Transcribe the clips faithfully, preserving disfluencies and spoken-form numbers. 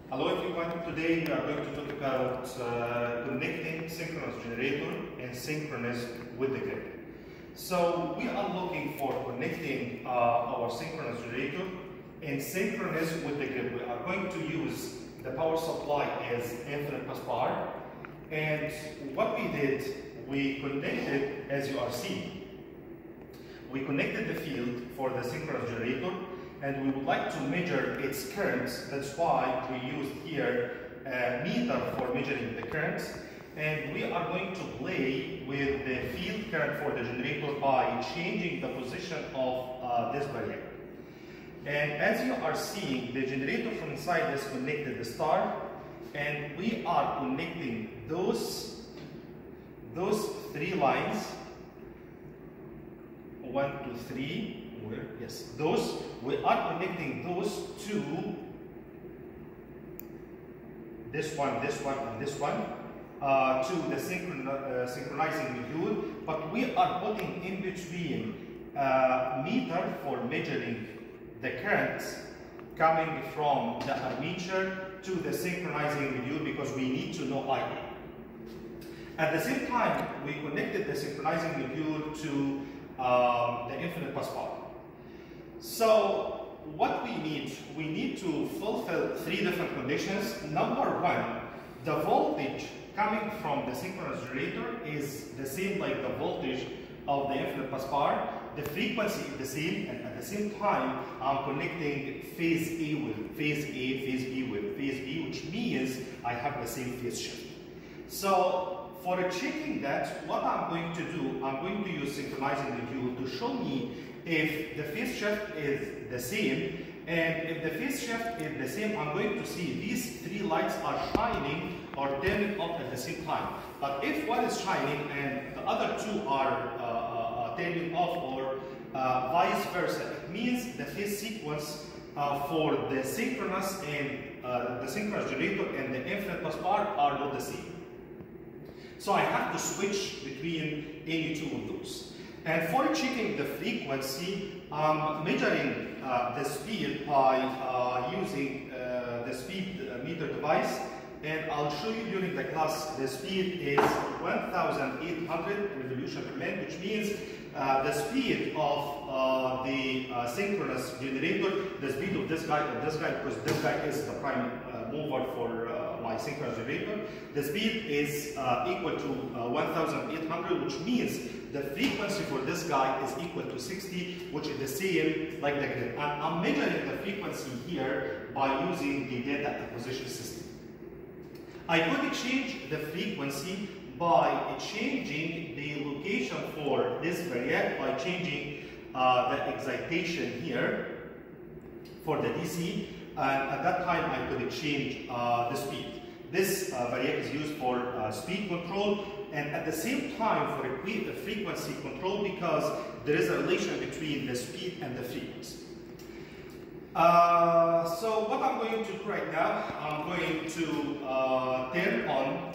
Hello everyone, today we are going to talk about uh, connecting synchronous generator and synchronous with the grid. So we are looking for connecting uh, our synchronous generator and synchronous with the grid. We are going to use the power supply as infinite bus bar, and what we did, we connected, as you are seeing, we connected the field for the synchronous generator, and we would like to measure its currents. That's why we used here a meter for measuring the currents. And we are going to play with the field current for the generator by changing the position of uh, this variable. And as you are seeing, the generator from inside is connected to the star, and we are connecting those, those three lines, one, two, three, where? Yes, those, we are connecting those to this one, this one, and this one uh, to the synchron uh, synchronizing module, but we are putting in between uh, meter for measuring the currents coming from the armature to the synchronizing module, because we need to know I A. At the same time, we connected the synchronizing module to um, the infinite bus bar. So what we need, we need to fulfill three different conditions. Number one, the voltage coming from the synchronous generator is the same like the voltage of the infinite bus bar. The frequency is the same, and at the same time, I'm connecting phase A with phase A, phase B with phase B, which means I have the same phase shift. So for checking that, what I'm going to do, I'm going to use synchronizing module to show me if the phase shift is the same, and if the phase shift is the same, I'm going to see these three lights are shining or turning off at the same time. But if one is shining and the other two are uh, uh, turning off, or uh, vice versa, it means the phase sequence uh, for the synchronous and uh, the synchronous generator and the infinite bus bar are not the same. So I have to switch between any two of those. And for checking the frequency, I'm measuring uh, the speed by uh, using uh, the speed meter device. And I'll show you during the class, the speed is one thousand eight hundred revolution per minute, which means uh, the speed of uh, the uh, synchronous generator, the speed of this guy or this guy, because this guy is the prime uh, mover for uh, my synchronous generator, the speed is uh, equal to uh, one thousand eight hundred, which means the frequency for this guy is equal to sixty, which is the same like the grid. And I'm measuring the frequency here by using the data acquisition system. I could change the frequency by changing the location for this variable by changing uh, the excitation here for the D C, and at that time I could change uh, the speed. This uh, variable is used for uh, speed control, and at the same time for a frequency control, because there is a relation between the speed and the frequency. Uh, so what I'm going to do right now, I'm going to uh, turn on.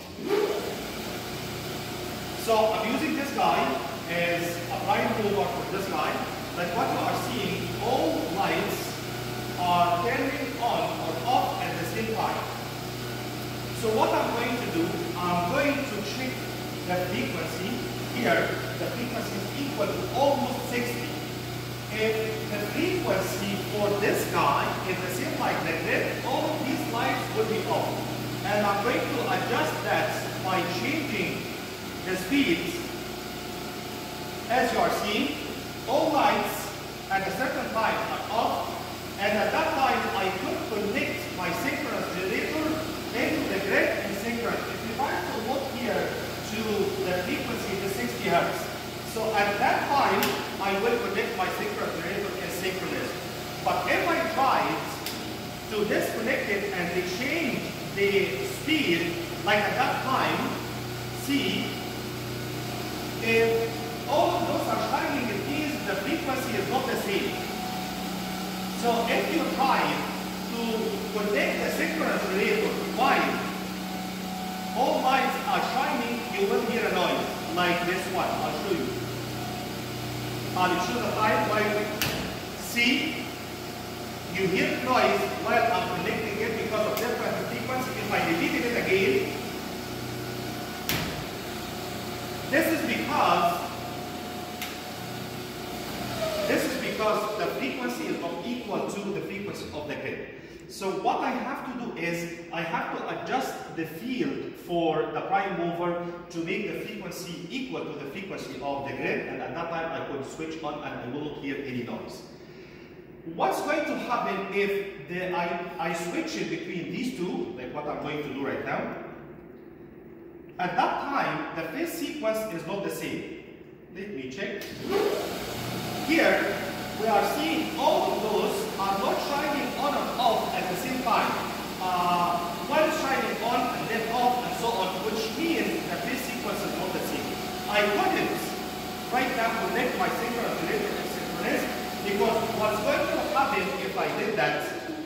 So I'm using this guy as a prime mover for this guy. But what you are seeing, all lights are turning on or off at the same time. So what I'm going to do, I'm going to check the frequency. Here, the frequency is equal to almost sixty. If the frequency for this guy is the same like the grid, all of these lights will be on. And I'm going to adjust that by changing the speeds. As you are seeing, all lights at a certain time are off, and at that time I could connect my synchronous generator into the grid and synchronous. If you try to look here to the frequency, the sixty hertz. So at that time, I will connect my synchronous generator as synchronous. But if I try to disconnect it and they change the speed, like at that time, see, if all of those are shining, it means the frequency is not the same. So if you try to connect the synchronous generator while all lights are shining, you will hear a noise like this one. I'll show you. I'll show the time while see, you hear noise while I'm connecting it because of different So what I have to do is, I have to adjust the field for the prime mover to make the frequency equal to the frequency of the grid, and at that time I could switch on and I will not hear any noise. What's going to happen if the, I, I switch it between these two, like what I'm going to do right now? At that time, the phase sequence is not the same. Let me check. Here, we are seeing all of those are not shining on and off at the same time. Uh, one is shining on and then off and so on, which means the phase sequence is not the same. I couldn't right now connect my synchronous related and synchronous, because what's going to happen if I did that,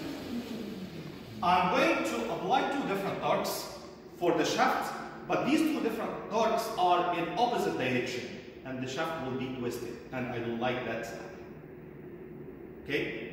I'm going to apply two different torques for the shaft, but these two different torques are in opposite direction, and the shaft will be twisted, and I don't like that. Okay?